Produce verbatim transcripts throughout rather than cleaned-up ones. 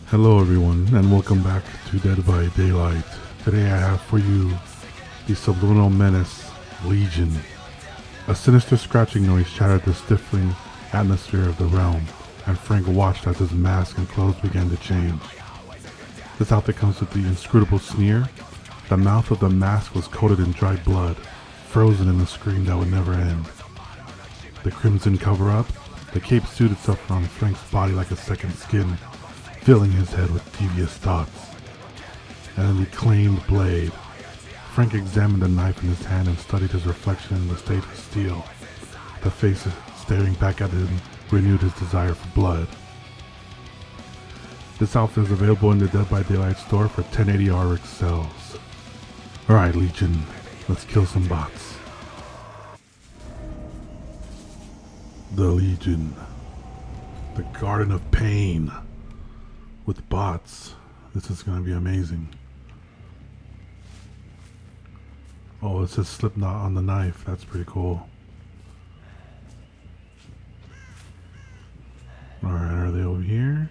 Hello everyone, and welcome back to Dead by Daylight. Today I have for you the Subliminal Menace, Legion. A sinister scratching noise shattered the stifling atmosphere of the realm, and Frank watched as his mask and clothes began to change. This outfit comes with the inscrutable sneer. The mouth of the mask was coated in dried blood, frozen in a scream that would never end. The crimson cover-up, the cape suited itself around Frank's body like a second skin, filling his head with devious thoughts. And the reclaimed blade. Frank examined the knife in his hand and studied his reflection in the state of steel. The face staring back at him renewed his desire for blood. This outfit is available in the Dead by Daylight store for ten eighty R X cells. Alright Legion, let's kill some bots. The Legion. The Garden of Pain. With bots. This is going to be amazing. Oh, it says Slipknot on the knife. That's pretty cool. Alright, are they over here?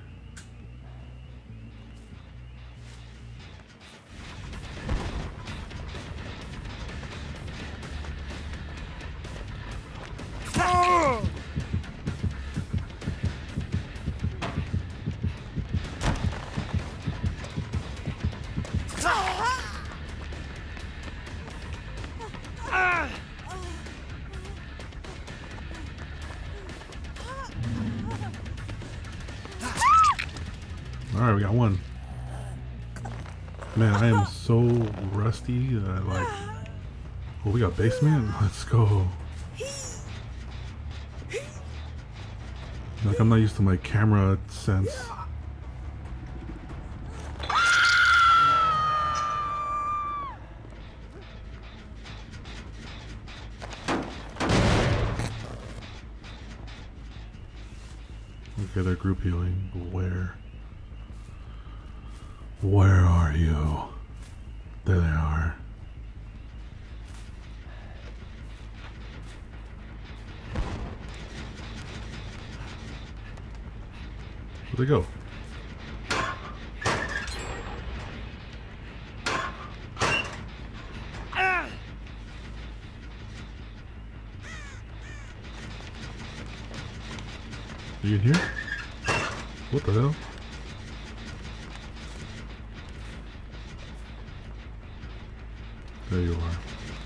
Alright, we got one. Man, I am so rusty that I like... Oh, we got basement? Let's go. Like, I'm not used to my camera sense. Okay, they're group healing. Where? Where are you? There they are. Where'd they go? Are you in here? What the hell? There you are.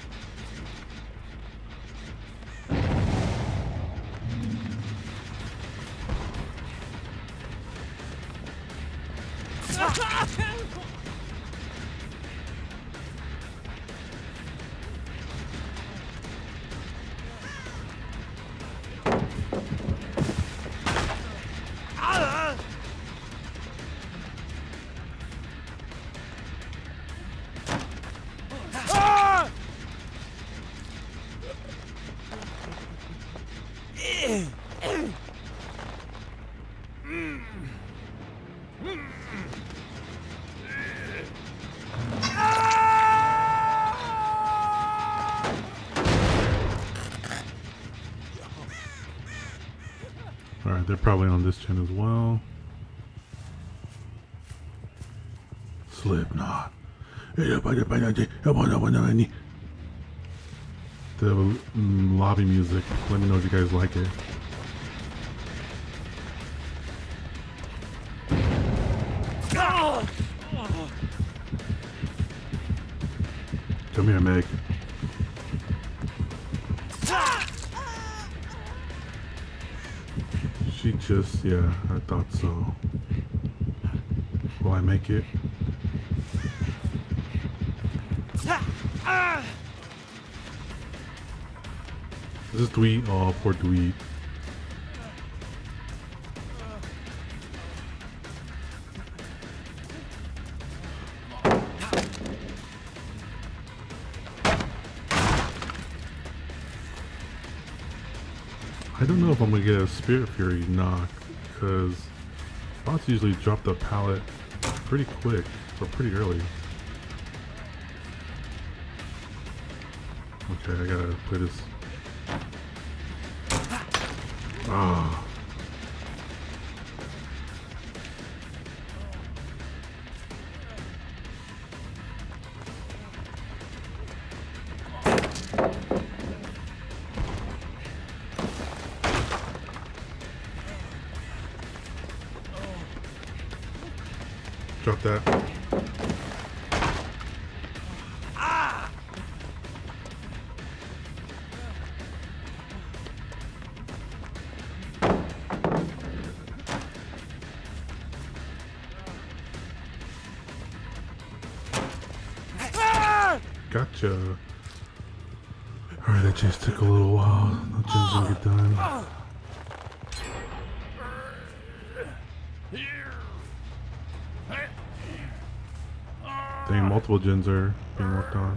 Alright, they're probably on this gen as well. Slipknot. The mm, lobby music. Let me know if you guys like it. Come here, Meg. She just, yeah, I thought so. Will I make it? This is Dweet. Oh, poor Dweet. I don't know if I'm gonna get a Spirit Fury knock, because bots usually drop the pallet pretty quick, or pretty early. Okay, I gotta play this. Ah. Drop that. Gotcha. Alright, that chase took a little while. No gens didn't get done. Dang, multiple gens are being worked on.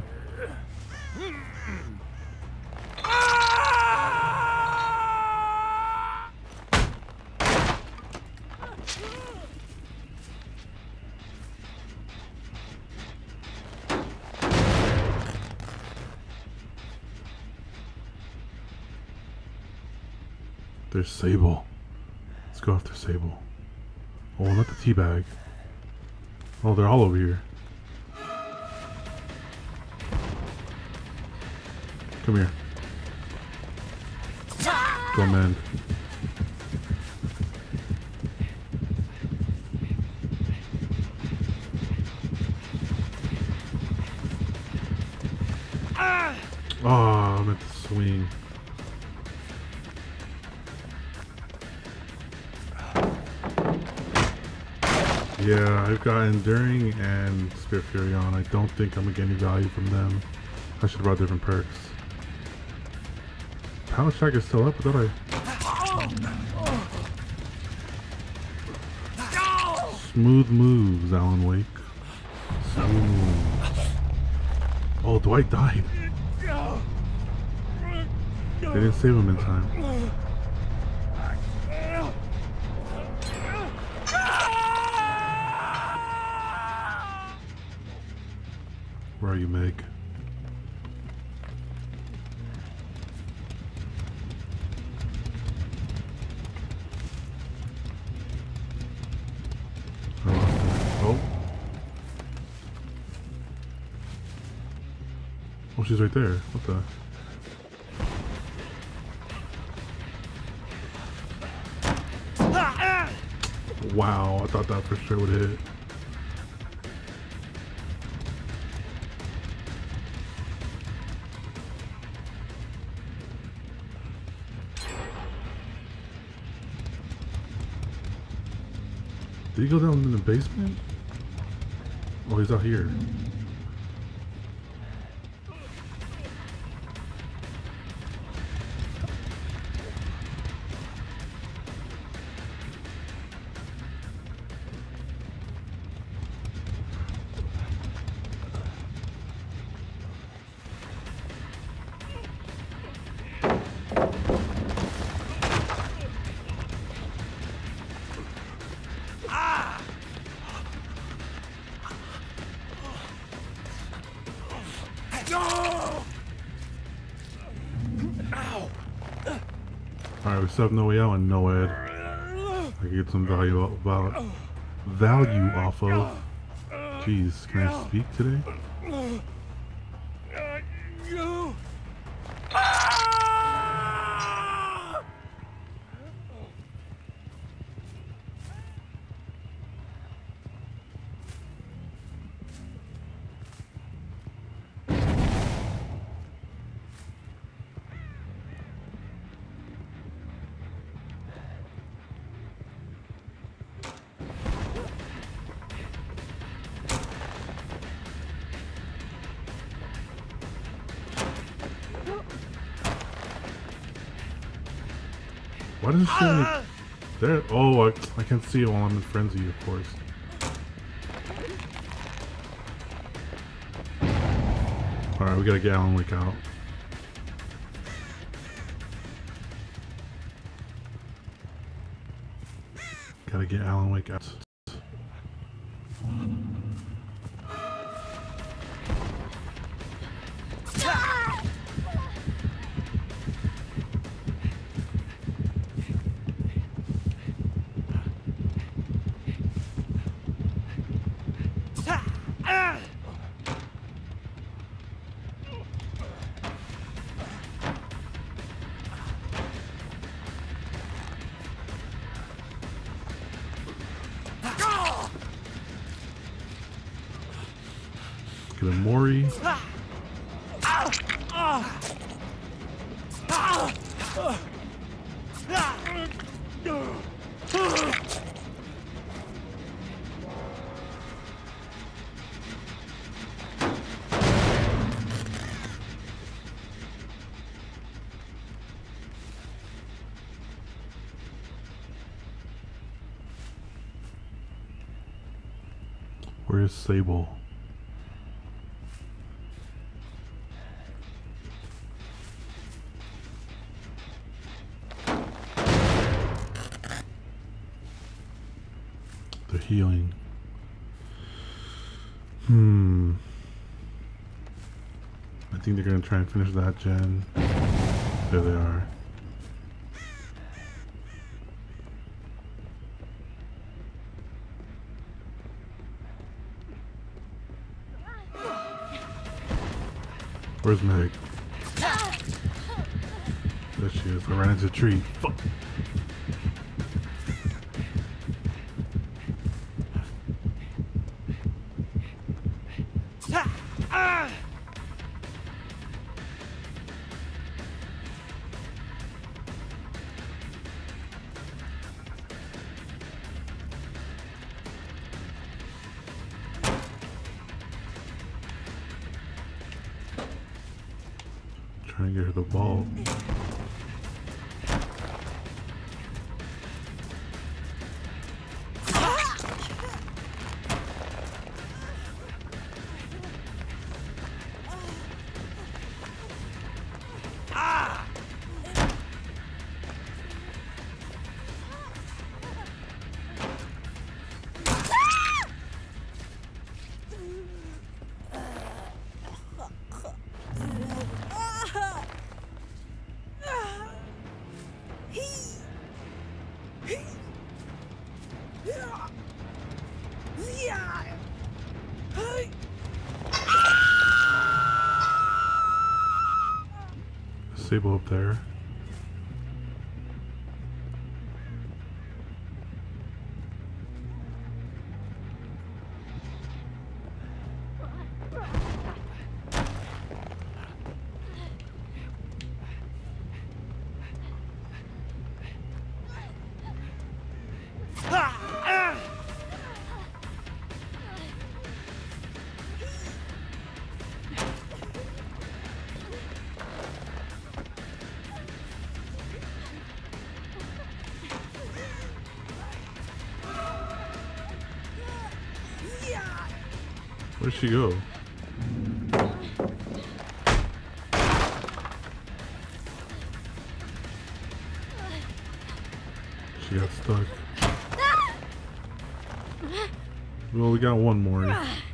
There's Sable. Let's go after Sable. Oh, not the teabag. Oh, they're all over here. Come here. Go, man. Oh, I meant to swing. Yeah, I've got Enduring and Spirit Fury on. I don't think I'm gonna get any value from them. I should have brought different perks. Power Shack is still up, I thought I... Smooth moves, Alan Wake. Smooth. Oh, Dwight died. They didn't save him in time. Where are you, Meg? I lost her. Oh. Oh, she's right there. What the? Wow, I thought that for sure would hit. Did he go down in the basement? Oh, he's out here. Alright, we still have no way out and no ed. I can get some value off, value off of. Jeez, can I speak today? Why does it say like there? Oh, I, I can't see it while I'm in frenzy, of course. Alright, we gotta get Alan Wake out. Gotta get Alan Wake out. Get a Mori. Where's Sable? The healing. Hmm. I think they're gonna try and finish that gen. There they are. Where's Meg? There she is. I ran into a tree. Fuck. Trying to get her the ball. Sable up there. Where'd she go? She got stuck. Well, we got one more.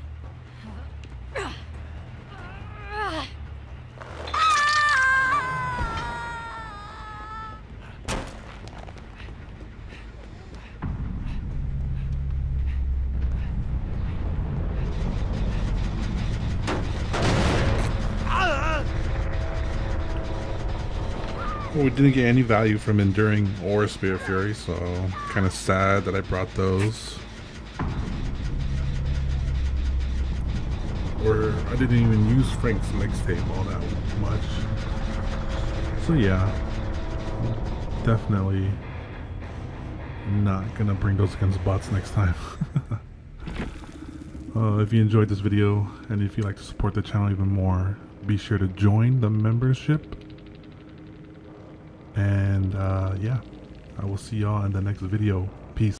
Well, we didn't get any value from Enduring or Spirit Fury, so kind of sad that I brought those. Or I didn't even use Frank's mixtape all that much. So yeah, definitely not gonna bring those against bots next time. uh, if you enjoyed this video and if you'd like to support the channel even more, be sure to join the membership. And uh, yeah, I will see y'all in the next video.